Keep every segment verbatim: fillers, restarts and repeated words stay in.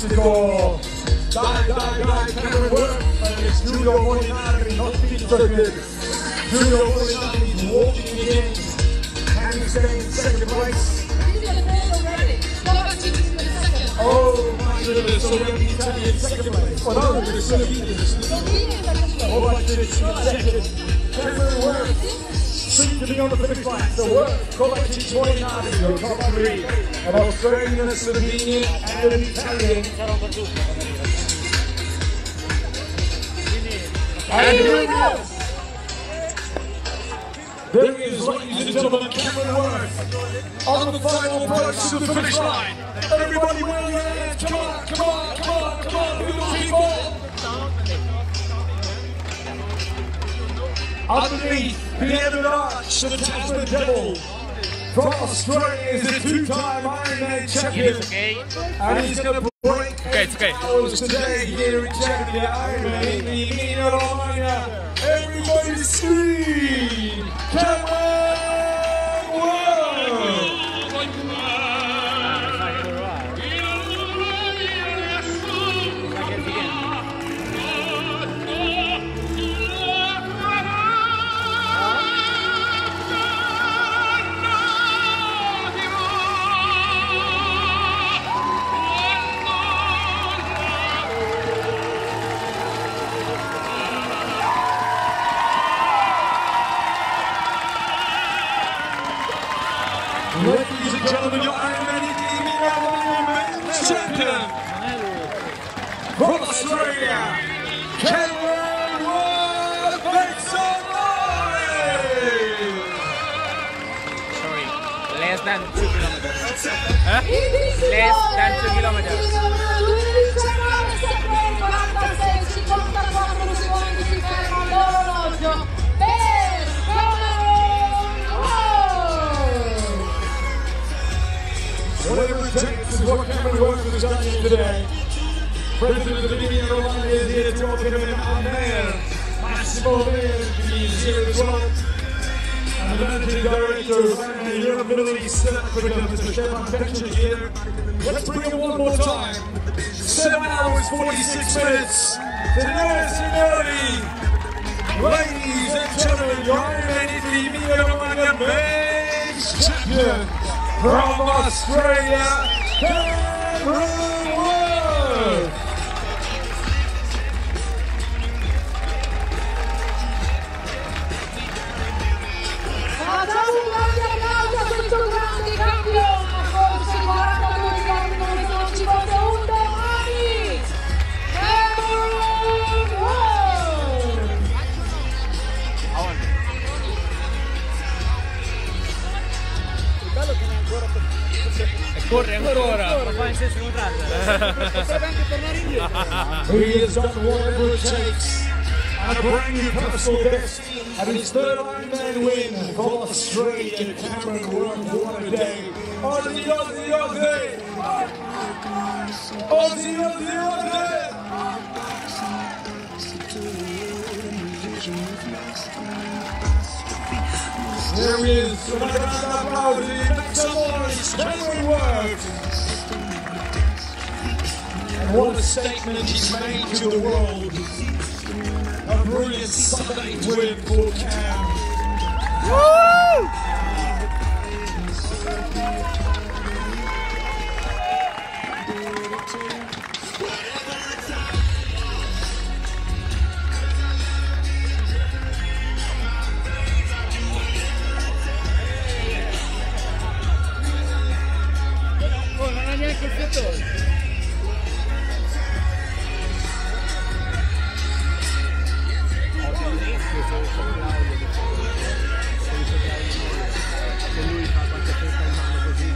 fantastico! Dai, dai, dai, Cameron Worth, it's Giulio Molinari, not Victor Good. Giulio Molinari is walking again. Can he stay in second place? Oh my goodness, already Italian second place. Oh no, it's Slovenes. Oh, I did it second. Cameron Worth, soon to be on the finish line. So Worth collecting Molinari, your top three. An Australian, a Slovenian, and an Italian. And here we go. There he is, ladies and gentlemen, Cameron Worth on the final approach to the finish line. Everybody wave your hands, come on, come on, come on, come on, little people. Underneath the Evan Arch, the Tasman Devil from Australia is the two-time Ironman champion. And he's going to break okay, it's okay. hours today here in Germany at Ironman in the Emilia Romagna. Everybody scream! Cameron Worth! Ladies and gentlemen, your Ironman Emilia Romagna men's champion from Australia, Cameron Worth, make some noise! Sorry, less than two kilometers. Huh? Less than two kilometers. Whatever it takes is what Cameron Worth has done here today. President of Emilia Romagna is here to welcome him, our mayor, Massimo Verdi, is here as well. And the managing director of Ironman Europe, Middle East and Africa, Mister Stefan Petsch is here. Let's bring him one more time. Seven hours, forty-six minutes. Signore e signori, ladies and gentlemen, your Ironman Emilia Romagna men's champion from Australia, Cameron Worth! Facciamo un grande applauso a questo grande campione, forse quarantadue chilometri, sono cinquantuno anni, Cameron Worth! E corre ancora, ma fa in senso contrario. Potrebbe anche tornare indietro. He has done whatever it takes. And a brand new personal best. And his third Ironman win from Australia, Cameron Worth. What a day. Aussie, Aussie, Aussie! Aussie, Aussie, Aussie! There he is. Another round of applause. Make some noise. Cameron Worth. And what a statement he's made to the world. A brilliant Sunday win for Cam. Woo! Oh, non ha neanche il fiatone. Se lui fa qualche festa in mano così,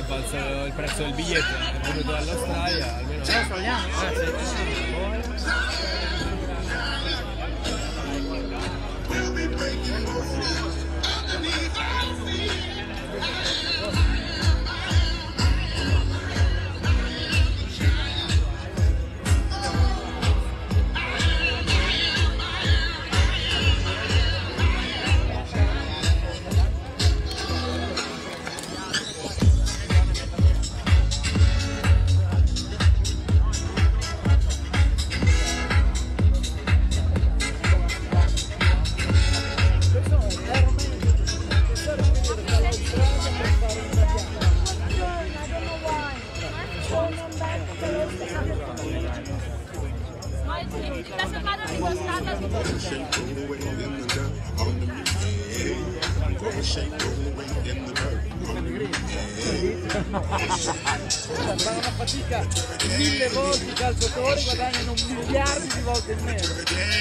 balzo il prezzo del biglietto, è venuto dall'Australia, almeno... È australiano? Eh sì. Fanno una fatica mille volte i calciatori, guadagnano miliardi di volte in meno.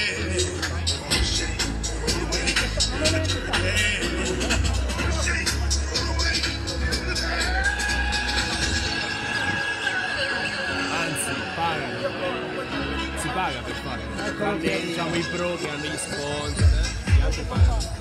Anzi, pagano. Si paga per fare. Tranne, diciamo, i pro che hanno gli sponsor, eh? Gli altri pagano.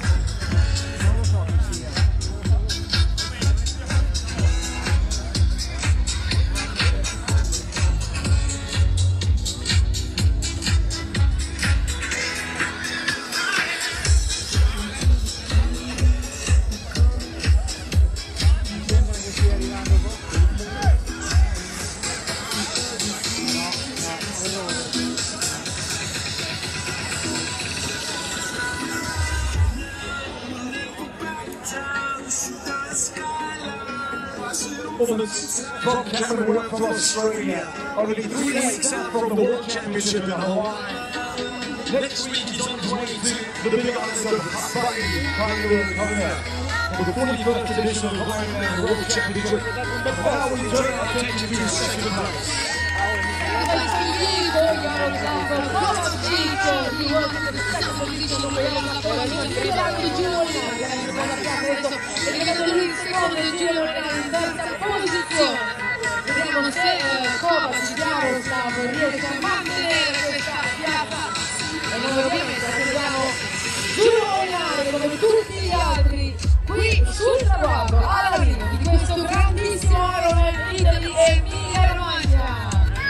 Performance from Cameron Work from Australia, only three weeks out from the World Championship in Hawaii. Next week he's on his way to the big islands of Hawaii, Honolulu, and Kona, for the forty-first edition of the Ironman World Championship. And now we turn our attention to the second race. Vediamo se Kovac Jaroslav riesce a mantenere questa piazza e noi ovviamente attendiamo Giulio Linare come tutti gli altri qui sul traguardo alla linea di questo grandissimo Ironman Italy Emilia Romagna.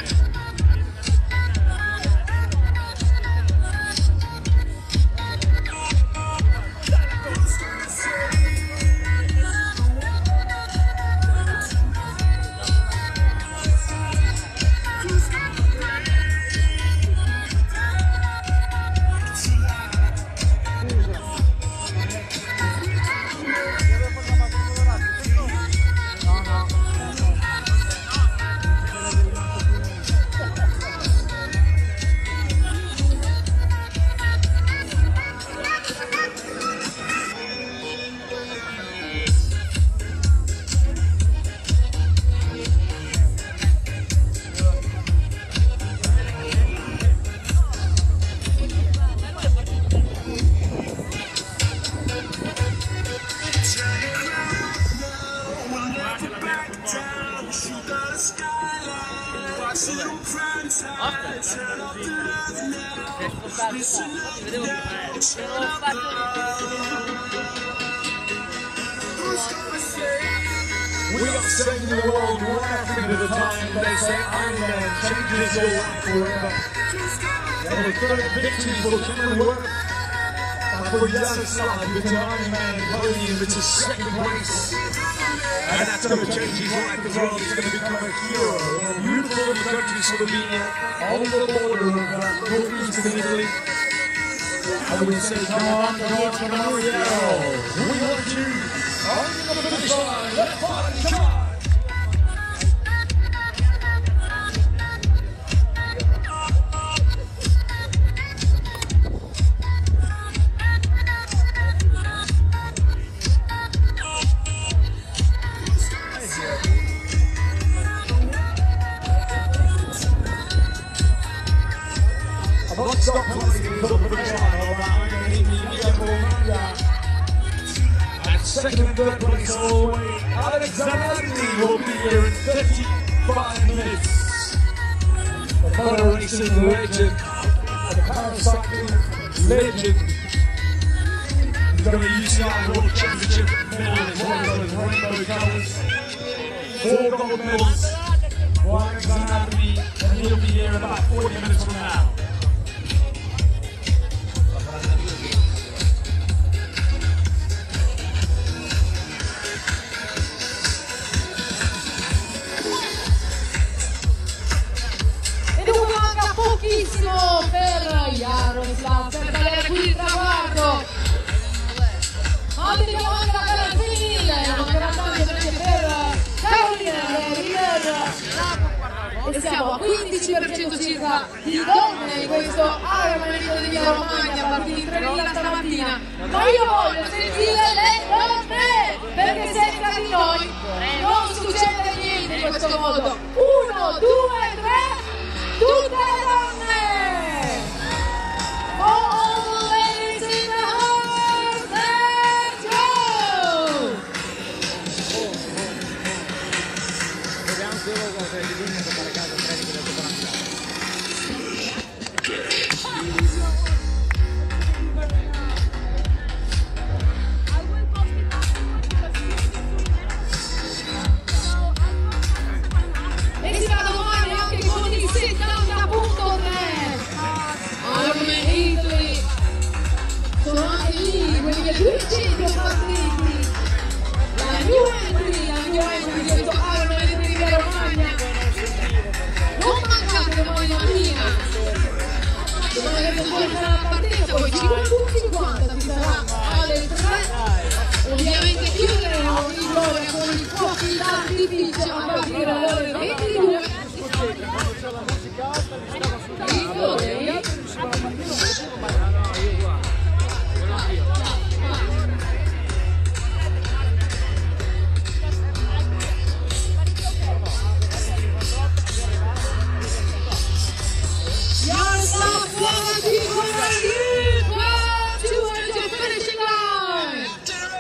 We are saving the world one athlete at a time. They say Ironman changes your life forever. And the third victory for Cameron Work and for Jaroslav with an Ironman podium. It's his second race. And that's going to change his life as well. He's going to become a hero in a beautiful little country, Slovenia, on the border of uh, northeastern Italy. And we say, come on, come on, come on, we want you on the finish line. Let's party, come on! Non stop partying until the finish line of Ironman Emilia Romagna. Second and third place all the way. Alex Zanardi will be here in thirty-five minutes. The motor racing legend, the paracycling legend. He's got a U C I World Championship medal in one of those rainbow colours. Four gold medals for Alex Zanardi, and he'll be here in about forty minutes from now. Pochissimo per Jaroslav per tagliare qui il traguardo. Andiamo anche alla femminile, mancherà tanto per Carolina River. E siamo a quindici per cento circa di donne in questo Ironman di Emilia Romagna, partiti tremila stamattina. Ma io voglio sentire le donne, perché senza di noi non succede niente in questo modo. Uno, due, tre. Tutte le donne! All the ladies in the house, let's go! Vediamo solo cosa di bisogna fare caso a tre di quelle E si va domani anche con il settanta punto tre. Ironman Italy sono anche lì quelli che duecento partiti. La new entry, la new entry di questo Ironman di Emilia Romagna. Non mancate domani mattina. Domani che poi sarà la partenza, poi cinquanta cinquanta ci sarà alle tre. Ovviamente chiuderemo in gloria con i fuochi d'artificio a partire dalle ore ventidue. Jaroslav, quality for you, come towards your finishing line.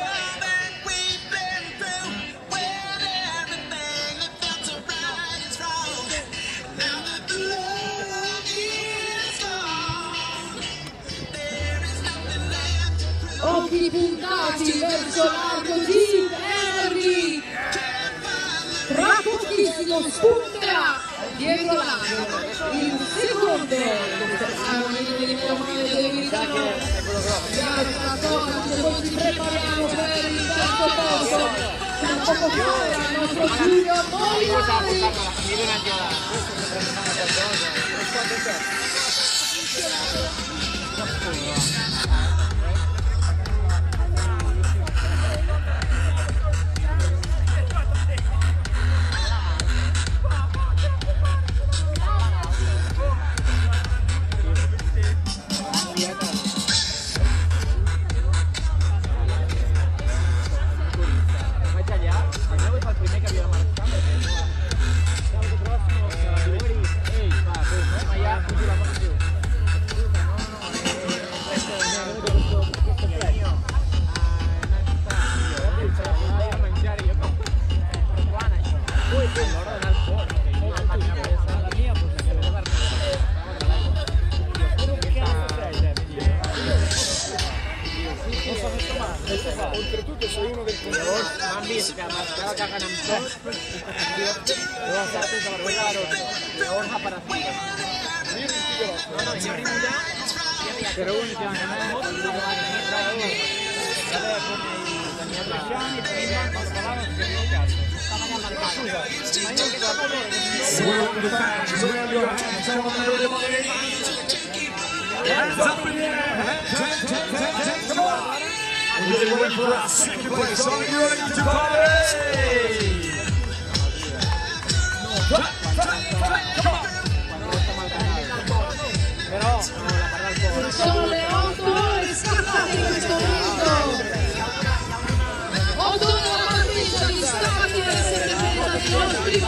Occhi puntati verso l'arco di Henry. Tra pochissimo spunterà dietro l'angolo il secondo Ironman di Emilia Romagna delle Milano. Poi ci prepariamo per il terzo posto. Tra poco fa il nostro Giulio Molinari. Oltretutto sei uno del colore, ma mi si chiama, stava cagando un po', devo stare attento per quella roba, ora para fare. No, no, io arrivo già, però uno che anche me, non lo va a venire, aveva con i miei bracciani, poi quando parlavano si chiamava il cazzo, stava chiamando il cazzo, ma io che guardo loro, Hands up in the air, hands, hands, hands, hands, hands, come on! We're getting ready for our second place. Are you ready to party? Clap, clap, clap, come on! però la parla al cuore. Sono le otto e scappate in questo momento. otto nella partita di stamattina essere presa di nostri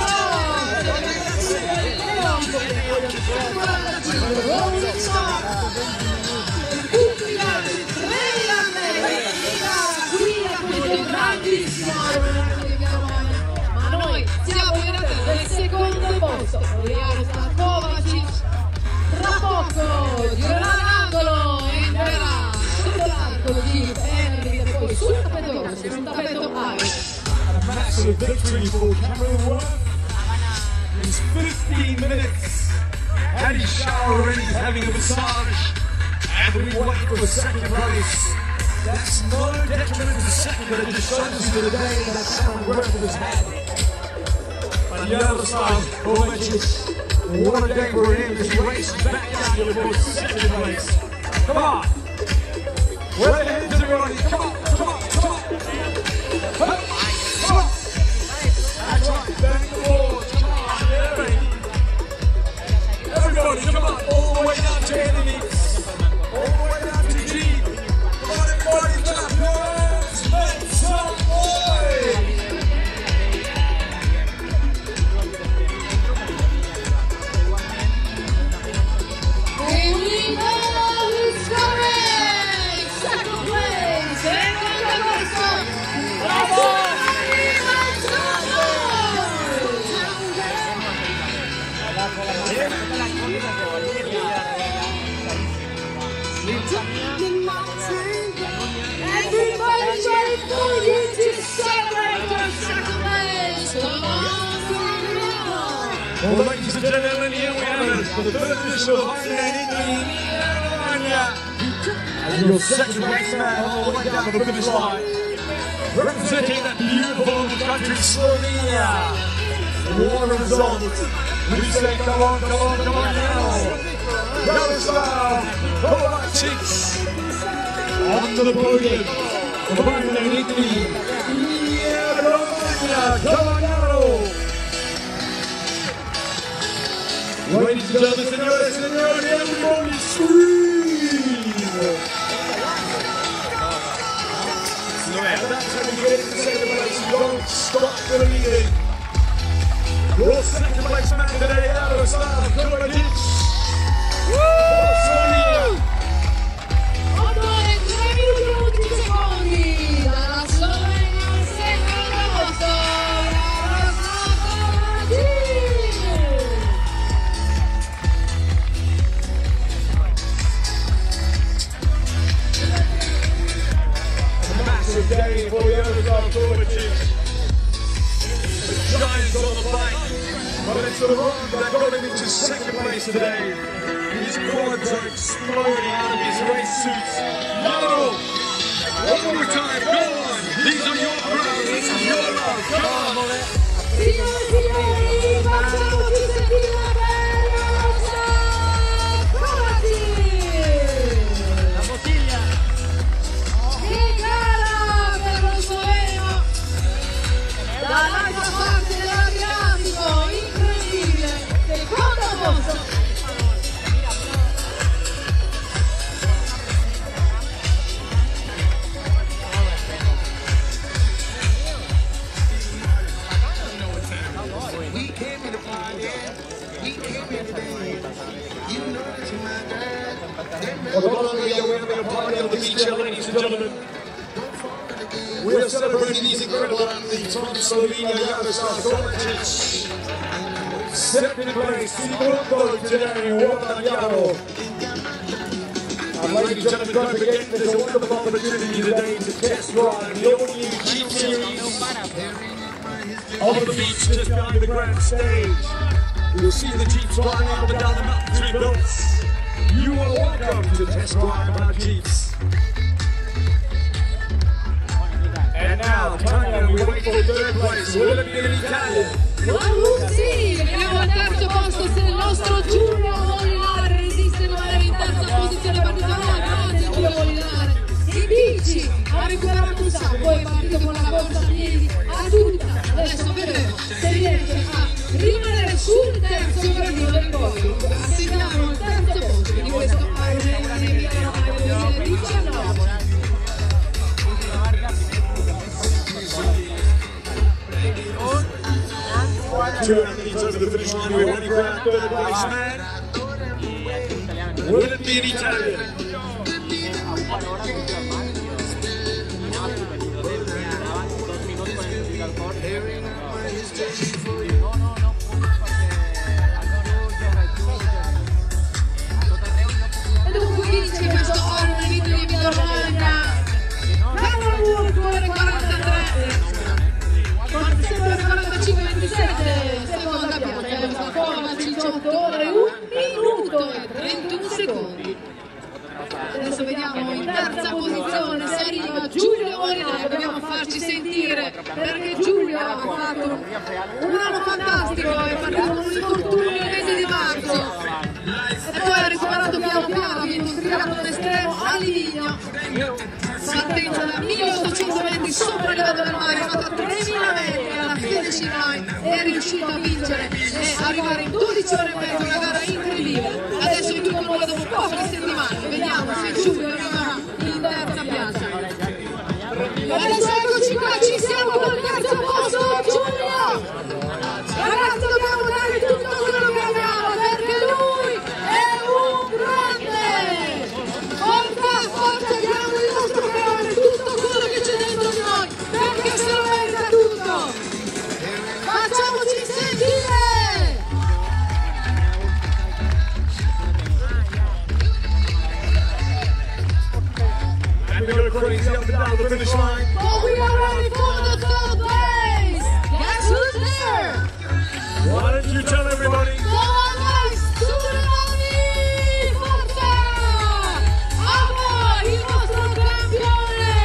tutti gli altri tre anni qui a questo sul tappeto rosso, sul tappeto aro. A massive victory for Cameron Worth. He's fifteen minutes. Had his shower already, he's having a massage. And we wait for second place. That's no detriment to the second, but it just shows us the day that Cameron Worth has had. On the other side, Kovacic, what a day for him as he races back down to the second place. Come on! Where the heads everybody? Come on, come on, come on! Come on! Come on! That's right, thank the Lord. Come on, everybody! Everybody, come on, all the way down to enemies. All the way down to G. Come on, everybody, clap your hands, make some noise! And we know who's coming! Second place! And Bravo! Everybody's ready for you to celebrate your second place! Come on, Well, ladies and gentlemen, here we have it for the third edition of Ironman and your second race man all the way down to the finish line. Representing that beautiful country, Slovenia. What a result. We say, come on, come on, come on now. Jaroslav Kovacic on the podium. Come on, Italy. Yeah, Romania, come on now. Ladies and gentlemen, senores, senores, everybody scream! And that's how we get into second place. You don't stop believing. Your second place man today, Jaroslav Kovacic. Slovenia. Ottone, tre minuti e undici secondi dalla Slovenia al secolo rosso, Jaroslav Kovacic. A massive day for Jaroslav Kovacic. The Giants on the bike, but it's the run that got him into second place today. His quads are exploding out of his race suits. No! One more time, go on! These are your crowds, this is your love, come on! Signore e signori, facciamoci sentire per Jaroslav Kovacic! La bottiglia! Che gara per lo sloveno! Dall'altra parte dell'Adriatico, incredibile! Secondo posto! Well, not only are we having a party on the beach here, ladies and gentlemen, we are celebrating these incredible athletes from Slovenia, Jaroslav Kovacic. Second place, Sigurdo today, well done, Jaro. And ladies and gentlemen, don't forget there's a wonderful opportunity today to test drive the all-new Jeep Series on the beach just behind the grand stage. You'll see the Jeeps flying up and down the mountain through belts. You are welcome to test drive our Jeeps. And now, Tanya, we wait for third place. Will it be an Italian? Ma sì, veniamo al terzo posto se il nostro Giulio Molinare resiste magari in terza posizione partito no, grazie Giulio Molinare. I bici ha recuperato un sacco, poi è partito con la corsa a piedi a tutta. Adesso vedremo se riesce a rimanere sul terzo gradino del podio. Assegniamo il terzo posto di questo Ironman Emilia Romagna duemiladiciannove. Two athletes over the finish line. We're ready for our third place man. Will it be an Italian? E dunque vince questo Ironman Emilia Romagna Cameron Worth farci sentire, perché Giulio ha fatto un anno fantastico, è partito con un infortunio nel mese di marzo e poi ha recuperato piano piano, ha vinto un triathlon estremo a Livigno, partenza da milleottocento metri sopra il livello del mare, è fatto a tremila metri alla finishing line, è riuscito a vincere e arrivare in dodici ore e mezza, una gara incredibile. Adesso è tutto nuovo dopo poche settimane, vediamo se Giulio arriverà in terza piazza. E adesso eccoci qua, ci siamo con il terzo posto, Giulio! Ragazzi, dobbiamo dare tutto quello che abbiamo perché lui è un grande! Forza, forza, diamo il nostro creare tutto quello che c'è dentro di noi perché se lo merita tutto! Facciamoci sentire! And we're going to crazy up and down the finish line. Oh, we are ready for the third race! Guess who's there? Why don't you tell everybody? Go on, guys! Giuliani! Forza! Amor, il nostro campione!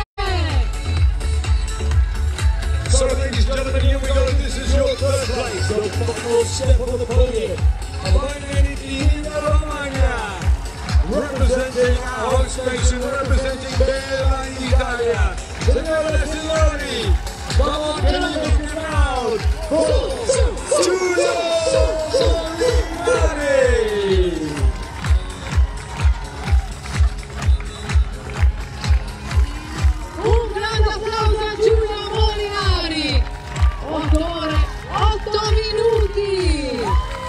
So, ladies and gentlemen, here we go. This is your third place. The final step on the podium. Finally, Emilia Romagna. Representing our host nation, representing Bella Italia. Signore e signori, come on, can you make it loud for Giulio Molinari? Un grande applauso a Giulio Molinari! otto ore, otto minuti!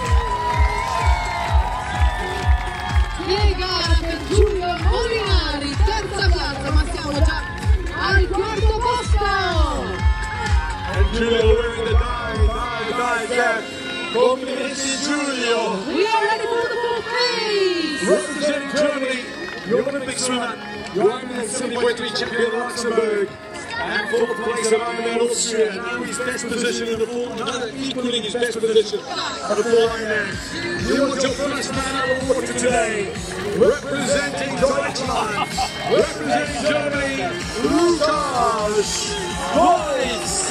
Che gara per Giulio Molinari, terza piazza, ma siamo già al quarto posto! And Giulio wearing the die, die, die cap. Complimenti Giulio. We are ready for the fourth race! Representing Germany, the Olympic swimmer, the Ironman seventy point three champion of Luxembourg, and fourth place of Ironman Austria. Now he's best position in the full, another equaling his best position of the full Ironman. He was your first man out of the water today. Representing Deutschland, representing Germany, Lukas Weiss.